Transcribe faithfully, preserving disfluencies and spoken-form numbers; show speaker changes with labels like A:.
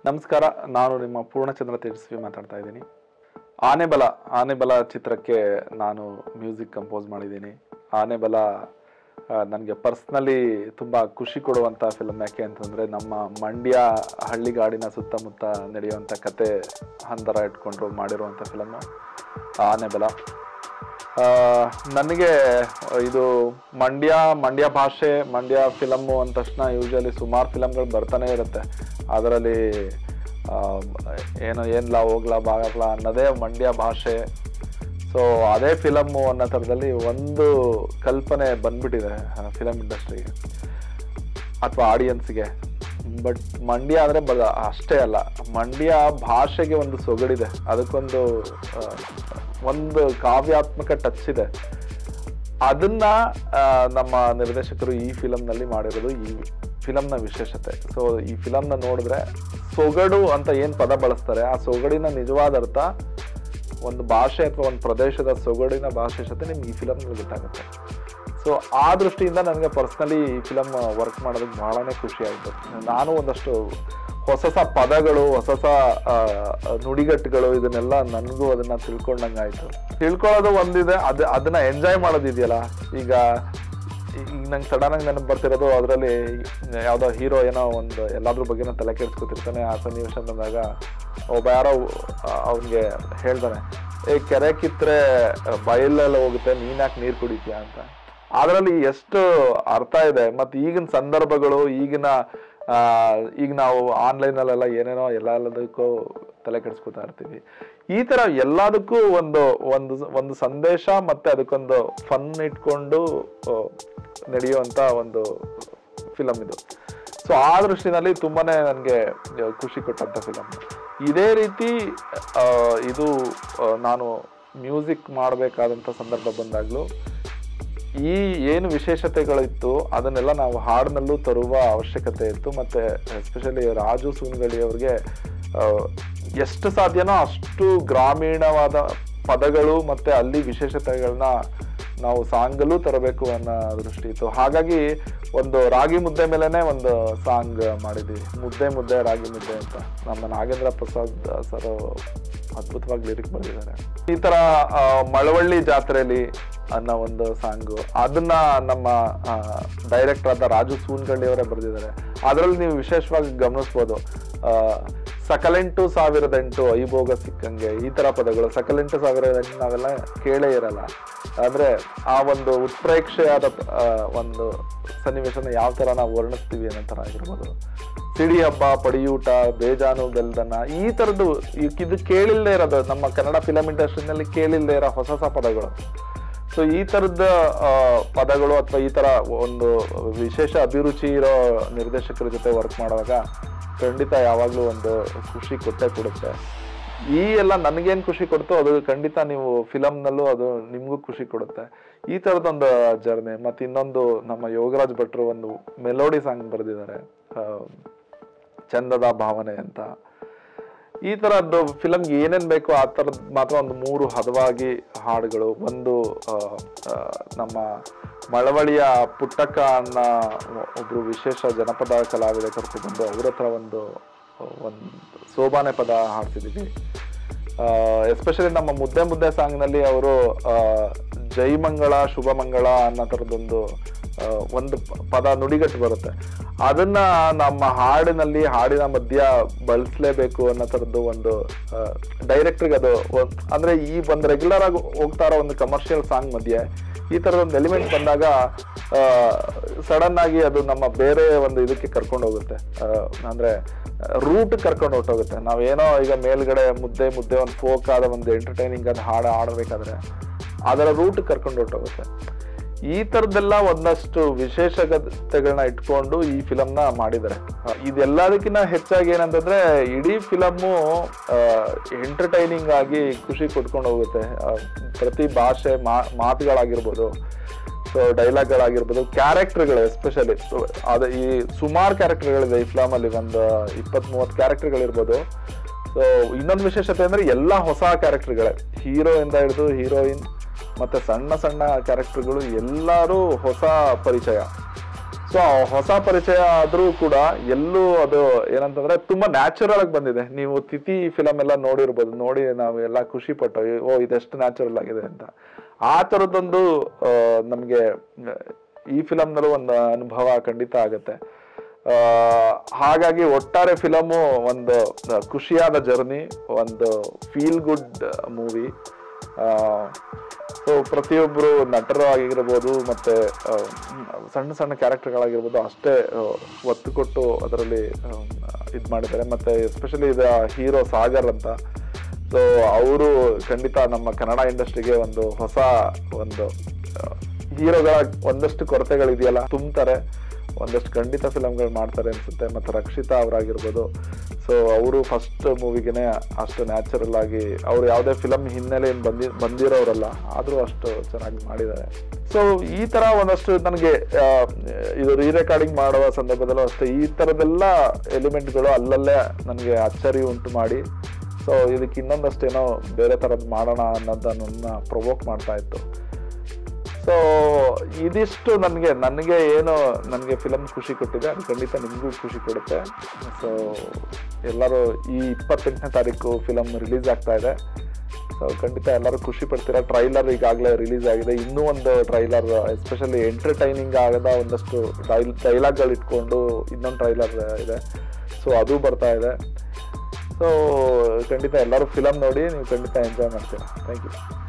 A: ನಮಸ್ಕಾರ, ನಾನು ನಿಮ್ಮ ಪೂರ್ಣಚಂದ್ರ ತೇಜಸ್ವಿ ಮಾತಾಡ್ತಾ ಇದ್ದೀನಿ. ಆನೆಬಲ ಆನೆಬಲ ಚಿತ್ರಕ್ಕೆ ನಾನು ಮ್ಯೂಸಿಕ್ ಕಂಪೋಸ್ ಮಾಡಿದ್ದೀನಿ. ಆನೆಬಲ ನನಗೆ ಪರ್ಸ್ನಲಿ ತುಂಬ ಖುಷಿ ಕೊಡುವಂಥ ಫಿಲಮ್. ಯಾಕೆ ಅಂತಂದರೆ ನಮ್ಮ ಮಂಡ್ಯ ಹಳ್ಳಿಗಾಡಿನ ಸುತ್ತಮುತ್ತ ನಡೆಯುವಂಥ ಕತೆ ಹಂದರ ಇಟ್ಕೊಂಡು ಮಾಡಿರುವಂಥ ಫಿಲಮ್ಮು ಆನೆಬಲ. ನನಗೆ ಇದು ಮಂಡ್ಯ ಮಂಡ್ಯ ಭಾಷೆ ಮಂಡ್ಯ ಫಿಲಮ್ಮು ಅಂದ ತಕ್ಷಣ ಯೂಶಲಿ ಸುಮಾರು ಫಿಲಮ್ಗಳು ಬರ್ತಾನೆ ಇರುತ್ತೆ. ಅದರಲ್ಲಿ ಏನೋ ಏನ್ಲಾ ಹೋಗ್ಲಾ ಬಾಗಲ್ಲ ಅನ್ನೋದೇ ಮಂಡ್ಯ ಭಾಷೆ. ಸೊ ಅದೇ ಫಿಲಮ್ಮು ಅನ್ನೋ ಥರದಲ್ಲಿ ಒಂದು ಕಲ್ಪನೆ ಬಂದ್ಬಿಟ್ಟಿದೆ ಫಿಲಮ್ ಇಂಡಸ್ಟ್ರಿಗೆ ಅಥವಾ ಆಡಿಯನ್ಸ್ಗೆ. ಬಟ್ ಮಂಡ್ಯ ಅಂದರೆ ಬ ಅಷ್ಟೇ ಅಲ್ಲ, ಮಂಡ್ಯ ಭಾಷೆಗೆ ಒಂದು ಸೊಗಡಿದೆ, ಅದಕ್ಕೊಂದು ಒಂದು ಕಾವ್ಯಾತ್ಮಕ ಟಚ್ ಇದೆ. ಅದನ್ನ ನಮ್ಮ ನಿರ್ದೇಶಕರು ಈ ಫಿಲಮ್ನಲ್ಲಿ ಮಾಡಿರೋದು ಈ ಫಿಲಮ್ನ ವಿಶೇಷತೆ. ಸೊ ಈ ಫಿಲಮ್ನ ನೋಡಿದ್ರೆ ಸೊಗಡು ಅಂತ ಏನು ಪದ ಬಳಸ್ತಾರೆ, ಆ ಸೊಗಡಿನ ನಿಜವಾದ ಅರ್ಥ, ಒಂದು ಭಾಷೆ ಅಥವಾ ಒಂದು ಪ್ರದೇಶದ ಸೊಗಡಿನ ಭಾಷೆಶತೆ ನಿಮ್ಗೆ ಈ ಫಿಲಮ್ನಲ್ಲಿ ಗೊತ್ತಾಗುತ್ತೆ. ಸೊ ಆ ದೃಷ್ಟಿಯಿಂದ ನನಗೆ ಪರ್ಸ್ನಲಿ ಈ ಫಿಲಮ್ ವರ್ಕ್ ಮಾಡೋದಕ್ಕೆ ಬಹಳನೇ ಖುಷಿ ಆಯಿತು. ನಾನು ಒಂದಷ್ಟು ಹೊಸ ಹೊಸ ಪದಗಳು, ಹೊಸ ಹೊಸ ನುಡಿಗಟ್ಟುಗಳು, ಇದನ್ನೆಲ್ಲ ನನಗೂ ಅದನ್ನ ತಿಳ್ಕೊಂಡಂಗೆ ಆಯಿತು. ತಿಳ್ಕೊಳ್ಳೋದು ಒಂದಿದೆ, ಅದು ಅದನ್ನ ಎಂಜಾಯ್ ಮಾಡೋದಿದೆಯಲ್ಲ. ಈಗ ಈಗ ನಂಗೆ ಸಡನ್ನಾಗಿ ನೆನಪು ಬರ್ತಿರೋದು, ಅದರಲ್ಲಿ ಯಾವುದೋ ಹೀರೋ ಏನೋ ಒಂದು ಎಲ್ಲಾದ್ರ ಬಗ್ಗೆನೋ ತಲೆ ಕೆಡಿಸ್ಕೊತಿರ್ತಾನೆ. ಆ ಸನ್ನಿವೇಶ ಬಂದಾಗ ಒಬ್ಬ ಯಾರೋ ಅವನಿಗೆ ಹೇಳ್ತಾನೆ, ಏ ಕೆರೆ ಕಿತ್ತರೆ ಬಯಲೆಲ್ಲ ಹೋಗುತ್ತೆ, ನೀನ್ಯಾಕೆ ನೀರು ಕುಡಿತೀಯ ಅಂತ. ಅದರಲ್ಲಿ ಎಷ್ಟು ಅರ್ಥ ಇದೆ. ಮತ್ತು ಈಗಿನ ಸಂದರ್ಭಗಳು, ಈಗಿನ ಈಗ ನಾವು ಆನ್ಲೈನಲ್ಲೆಲ್ಲ ಏನೇನೋ ಎಲ್ಲ ಎಲ್ಲದಕ್ಕೂ ತಲೆ ಕೆಡಿಸ್ಕೊತಾ ಇರ್ತೀವಿ. ಈ ಥರ ಎಲ್ಲದಕ್ಕೂ ಒಂದು ಒಂದು ಒಂದು ಸಂದೇಶ ಮತ್ತು ಅದಕ್ಕೊಂದು ಫನ್ ಇಟ್ಕೊಂಡು ನಡೆಯುವಂಥ ಒಂದು ಫಿಲಮ್ ಇದು. ಸೊ ಆ ದೃಷ್ಟಿನಲ್ಲಿ ತುಂಬಾ ನನಗೆ ಖುಷಿ ಕೊಟ್ಟಂಥ ಫಿಲಮ್. ಇದೇ ರೀತಿ ಇದು ನಾನು ಮ್ಯೂಸಿಕ್ ಮಾಡಬೇಕಾದಂಥ ಸಂದರ್ಭ ಬಂದಾಗಲೂ ಈ ಏನು ವಿಶೇಷತೆಗಳಿತ್ತು ಅದನ್ನೆಲ್ಲ ನಾವು ಹಾಡಿನಲ್ಲೂ ತರುವ ಅವಶ್ಯಕತೆ ಇತ್ತು. ಮತ್ತು ಎಸ್ಪೆಷಲಿ ರಾಜು ಸೂನ್ಗಳಿ ಅವ್ರಿಗೆ ಎಷ್ಟು ಸಾಧ್ಯನೋ ಅಷ್ಟು ಗ್ರಾಮೀಣವಾದ ಪದಗಳು ಮತ್ತು ಅಲ್ಲಿ ವಿಶೇಷತೆಗಳನ್ನ ನಾವು ಸಾಂಗಲ್ಲೂ ತರಬೇಕು ಅನ್ನೋ ದೃಷ್ಟಿ ಇತ್ತು. ಹಾಗಾಗಿ ಒಂದು ರಾಗಿ ಮುದ್ದೆ ಮೇಲೇ ಒಂದು ಸಾಂಗ್ ಮಾಡಿದ್ವಿ, ಮುದ್ದೆ ಮುದ್ದೆ ರಾಗಿ ಮುದ್ದೆ ಅಂತ. ನಮ್ಮ ನಾಗೇಂದ್ರ ಪ್ರಸಾದ್ ಸರ್ ಅದ್ಭುತವಾಗಿ ಲಿರಿಕ್ ಬರೆದಿದ್ದಾರೆ. ಈ ಥರ ಮಳವಳ್ಳಿ ಜಾತ್ರೆಯಲ್ಲಿ ಅನ್ನೋ ಒಂದು ಸಾಂಗು, ಅದನ್ನ ನಮ್ಮ ಡೈರೆಕ್ಟರ್ ಆದ ರಾಜು ಸೂನ್ಗಳ್ಳಿ ಅವರೇ ಬರೆದಿದ್ದಾರೆ. ಅದರಲ್ಲಿ ನೀವು ವಿಶೇಷವಾಗಿ ಗಮನಿಸ್ಬೋದು, ಸಕಲೆಂಟು ಸಾವಿರದ ಎಂಟು ಐಭೋಗ ಸಿಕ್ಕಂಗೆ, ಈ ಥರ ಪದಗಳು. ಸಕಲೆಂಟು ಸಾವಿರದ ಎಂಟು ನಾವೆಲ್ಲ ಕೇಳೇ ಇರಲ್ಲ. ಅಂದರೆ ಆ ಒಂದು ಉತ್ಪ್ರೇಕ್ಷೆಯಾದ ಒಂದು ಸನ್ನಿವೇಶನ ಯಾವ ಥರ ನಾವು ವರ್ಣಿಸ್ತೀವಿ ಅನ್ನೋ ಥರ ಆಗಿರ್ಬೋದು. ಸಿಡಿ ಹಬ್ಬ, ಪಡಿಯೂಟ, ಬೇಜಾನು ಬೆಲ್ದನ್ನ, ಈ ಥರದ್ದು ಇದು ಕೇಳಿಲ್ಲದೆ ಇರೋದು ನಮ್ಮ ಕನ್ನಡ ಫಿಲಮ್ ಇಂಡಸ್ಟ್ರಿನಲ್ಲಿ ಕೇಳಿಲ್ಲದೆ ಇರೋ ಹೊಸ ಹೊಸ ಪದಗಳು. ಸೊ ಈ ಥರದ ಪದಗಳು ಅಥವಾ ಈ ಥರ ಒಂದು ವಿಶೇಷ ಅಭಿರುಚಿ ಇರೋ ನಿರ್ದೇಶಕರ ಜೊತೆ ವರ್ಕ್ ಮಾಡುವಾಗ ಖಂಡಿತ ಯಾವಾಗಲೂ ಒಂದು ಖುಷಿ ಕೊಟ್ಟೇ ಕೊಡುತ್ತೆ. ಈ ಎಲ್ಲ ನನಗೇನು ಖುಷಿ ಕೊಡ್ತೋ ಅದು ಖಂಡಿತ ನೀವು ಫಿಲಮ್ನಲ್ಲೂ ಅದು ನಿಮಗೂ ಖುಷಿ ಕೊಡುತ್ತೆ. ಈ ಥರದೊಂದು ಜರ್ನಿ. ಮತ್ತು ಇನ್ನೊಂದು ನಮ್ಮ ಯೋಗರಾಜ್ ಭಟ್ರು ಒಂದು ಮೆಲೋಡಿ ಸಾಂಗ್ ಬರೆದಿದ್ದಾರೆ, ಚಂದದ ಭಾವನೆ ಅಂತ. ಈ ಥರದ್ದು ಫಿಲಮ್ಗೆ ಏನೇನು ಬೇಕೋ ಆ ಥರದ್ದು ಮಾತ್ರ ಒಂದು ಮೂರು ಹದವಾಗಿ ಹಾಡುಗಳು. ಒಂದು ನಮ್ಮ ಮಳವಳ್ಳಿಯ ಪುಟ್ಟಕ್ಕ ಅನ್ನೋ ಒಬ್ಬರು ವಿಶೇಷ ಜನಪದ ಕಲಾವಿದ ಕರ್ಕೊಂಡ್ಬಂದು ಅವ್ರ ಹತ್ರ ಒಂದು ಒಂದು ಸೋಬಾನೆ ಪದ ಹಾಡ್ತಿದ್ದೀವಿ. ಎಸ್ಪೆಷಲಿ ನಮ್ಮ ಮುದ್ದೆ ಮುದ್ದೆ ಸಾಂಗ್ನಲ್ಲಿ ಅವರು ಜೈಮಂಗಳ ಶುಭಮಂಗಳ ಅನ್ನೋ ಥರದ್ದೊಂದು ಒಂದು ಪದ ನುಡಿಗಟ್ಟು ಬರುತ್ತೆ. ಅದನ್ನ ನಮ್ಮ ಹಾಡಿನಲ್ಲಿ ಹಾಡಿನ ಮಧ್ಯ ಬಳಸಲೇಬೇಕು ಅನ್ನೋ ಥರದ್ದು ಒಂದು ಡೈರೆಕ್ಟ್ರಿಗೆ ಅದು ಅಂದರೆ ಈ ಒಂದು ರೆಗ್ಯುಲರ್ ಆಗಿ ಹೋಗ್ತಾ ಇರೋ ಒಂದು ಕಮರ್ಷಿಯಲ್ ಸಾಂಗ್ ಮಧ್ಯೆ ಈ ಥರದ ಒಂದು ಎಲಿಮೆಂಟ್ ಬಂದಾಗ ಸಡನ್ ಆಗಿ ಅದು ನಮ್ಮ ಬೇರೆ ಒಂದು ಇದಕ್ಕೆ ಕರ್ಕೊಂಡು ಹೋಗುತ್ತೆ, ಅಂದರೆ ರೂಟ್ ಕರ್ಕೊಂಡು ಹೊಟ್ಟೋಗುತ್ತೆ. ನಾವೇನೋ ಈಗ ಮೇಲ್ಗಡೆ ಮುದ್ದೆ ಮುದ್ದೆ ಒಂದು ಫೋಕ್ ಆದ ಒಂದು ಎಂಟರ್ಟೈನಿಂಗ್ ಅದು ಹಾಡು ಆಡಬೇಕಾದ್ರೆ ಅದರ ರೂಟ್ ಕರ್ಕೊಂಡು ಹೊಟ್ಟೋಗುತ್ತೆ. ಈ ಥರದ್ದೆಲ್ಲ ಒಂದಷ್ಟು ವಿಶೇಷತೆಗಳನ್ನ ಇಟ್ಕೊಂಡು ಈ ಫಿಲಮ್ನ ಮಾಡಿದ್ದಾರೆ. ಇದೆಲ್ಲದಕ್ಕಿಂತ ಹೆಚ್ಚಾಗಿ ಏನಂತಂದ್ರೆ ಇಡೀ ಫಿಲಮ್ಮು ಎಂಟರ್ಟೈನಿಂಗ್ ಆಗಿ ಖುಷಿ ಕೊಟ್ಕೊಂಡು ಹೋಗುತ್ತೆ. ಪ್ರತಿ ಭಾಷೆ ಮಾ ಮಾತುಗಳಾಗಿರ್ಬೋದು, ಸೊ ಡೈಲಾಗ್ಗಳಾಗಿರ್ಬೋದು, ಕ್ಯಾರೆಕ್ಟರ್ಗಳು ಎಸ್ಪೆಷಲಿ ಅದು ಈ ಸುಮಾರು ಕ್ಯಾರೆಕ್ಟರ್ಗಳಿದೆ ಈ ಫಿಲಮಲ್ಲಿ, ಒಂದು ಇಪ್ಪತ್ತ್ ಮೂವತ್ತು ಕ್ಯಾರೆಕ್ಟರ್ಗಳಿರ್ಬೋದು. ಸೊ ಇನ್ನೊಂದು ವಿಶೇಷತೆ ಅಂದರೆ ಎಲ್ಲ ಹೊಸ ಕ್ಯಾರೆಕ್ಟರ್ಗಳೇ, ಹೀರೋ ಇಂದ ಹಿಡಿದು ಹೀರೋಯಿನ್ ಮತ್ತು ಸಣ್ಣ ಸಣ್ಣ ಕ್ಯಾರೆಕ್ಟರ್ಗಳು ಎಲ್ಲರೂ ಹೊಸ ಪರಿಚಯ. ಸೊ ಹೊಸ ಪರಿಚಯ ಆದ್ರೂ ಕೂಡ ಎಲ್ಲೂ ಅದು ಏನಂತಂದ್ರೆ ತುಂಬಾ ನ್ಯಾಚುರಲ್ ಆಗಿ ಬಂದಿದೆ. ನೀವು ತಿಥಿ ಫಿಲಮ್ ಎಲ್ಲ ನೋಡಿರ್ಬೋದು, ನೋಡಿ ನಾವು ಎಲ್ಲ ಖುಷಿ ಪಟ್ಟು ಓ ಇದೆಷ್ಟು ನ್ಯಾಚುರಲ್ ಆಗಿದೆ ಅಂತ. ಆ ತರದೊಂದು ನಮ್ಗೆ ಈ ಫಿಲಮ್ನಲ್ಲೂ ಒಂದು ಅನುಭವ ಖಂಡಿತ ಆಗುತ್ತೆ. ಆ ಹಾಗಾಗಿ ಒಟ್ಟಾರೆ ಫಿಲಮು ಒಂದು ಖುಷಿಯಾದ ಜರ್ನಿ, ಒಂದು ಫೀಲ್ ಗುಡ್ ಮೂವಿ. ಸೊ ಪ್ರತಿಯೊಬ್ಬರು ನಟರು ಆಗಿರ್ಬೋದು ಮತ್ತೆ ಸಣ್ಣ ಸಣ್ಣ ಕ್ಯಾರೆಕ್ಟರ್ಗಳಾಗಿರ್ಬೋದು ಅಷ್ಟೇ ಒತ್ತು ಕೊಟ್ಟು ಅದರಲ್ಲಿ ಇದು ಮಾಡಿದ್ದಾರೆ. ಮತ್ತೆ ಎಸ್ಪೆಷಲಿ ಇದು ಹೀರೋ ಸಾಗರ್ ಅಂತ. ಸೊ ಅವರು ಖಂಡಿತ ನಮ್ಮ ಕನ್ನಡ ಇಂಡಸ್ಟ್ರಿಗೆ ಒಂದು ಹೊಸ ಒಂದು ಹೀರೋಗಳ ಒಂದಷ್ಟು ಕೊರತೆಗಳಿದೆಯಲ್ಲ ತುಂಬ್ತಾರೆ, ಒಂದಷ್ಟು ಖಂಡಿತ ಫಿಲಮ್ಗಳು ಮಾಡ್ತಾರೆ ಅನ್ಸುತ್ತೆ. ಮತ್ತು ರಕ್ಷಿತಾ ಅವರಾಗಿರ್ಬೋದು, ಸೊ ಅವರು ಫಸ್ಟ್ ಮೂವಿಗೆನೆ ಅಷ್ಟು ನ್ಯಾಚುರಲ್ ಆಗಿ ಅವ್ರು ಯಾವುದೇ ಫಿಲಮ್ ಹಿನ್ನೆಲೆ ಏನು ಬಂದಿ ಬಂದಿರೋರಲ್ಲ ಆದರೂ ಅಷ್ಟು ಚೆನ್ನಾಗಿ ಮಾಡಿದ್ದಾರೆ. ಸೊ ಈ ಥರ ಒಂದಷ್ಟು ನನಗೆ ಇದು ರೀ ರೆಕಾರ್ಡಿಂಗ್ ಮಾಡುವ ಸಂದರ್ಭದಲ್ಲೂ ಅಷ್ಟೇ ಈ ಥರದ್ದೆಲ್ಲ ಎಲಿಮೆಂಟ್ಗಳು ಅಲ್ಲಲ್ಲೇ ನನಗೆ ಅಚ್ಚರಿ ಉಂಟು ಮಾಡಿ ಸೊ ಇದಕ್ಕೆ ಇನ್ನೊಂದಷ್ಟೇನೋ ಬೇರೆ ಥರದ್ದು ಮಾಡೋಣ ಅನ್ನೋದನ್ನ ಪ್ರೊವೋಕ್ ಮಾಡ್ತಾ ಇತ್ತು. ಸೊ ಇದಿಷ್ಟು ನನಗೆ ನನಗೆ ಏನು ನನಗೆ ಫಿಲಮ್ ಖುಷಿ ಕೊಟ್ಟಿದೆ ಅದು ಖಂಡಿತ ನಿಮಗೂ ಖುಷಿ ಕೊಡುತ್ತೆ. ಸೊ ಎಲ್ಲರೂ ಈ ಇಪ್ಪತ್ತೆಂಟನೇ ತಾರೀಕು ಫಿಲಮ್ ರಿಲೀಸ್ ಆಗ್ತಾ ಇದೆ. ಸೊ ಖಂಡಿತ ಎಲ್ಲರೂ ಖುಷಿ ಪಡ್ತೀರಾ. ಟ್ರೈಲರ್ ಈಗಾಗಲೇ ರಿಲೀಸ್ ಆಗಿದೆ. ಇನ್ನೂ ಒಂದು ಟ್ರೈಲರ್ ಎಸ್ಪೆಷಲಿ ಎಂಟರ್ಟೈನಿಂಗ್ ಆಗದ ಒಂದಷ್ಟು ಡೈಲ್ ಡೈಲಾಗ್ಗಳು ಇಟ್ಕೊಂಡು ಇನ್ನೊಂದು ಟ್ರೈಲರ್ ಇದೆ. ಸೊ ಅದು ಬರ್ತಾ ಇದೆ. ಸೊ ಖಂಡಿತ ಎಲ್ಲರೂ ಫಿಲಮ್ ನೋಡಿ ನೀವು ಖಂಡಿತ ಎಂಜಾಯ್ ಮಾಡ್ತೀರಾ. Thank you.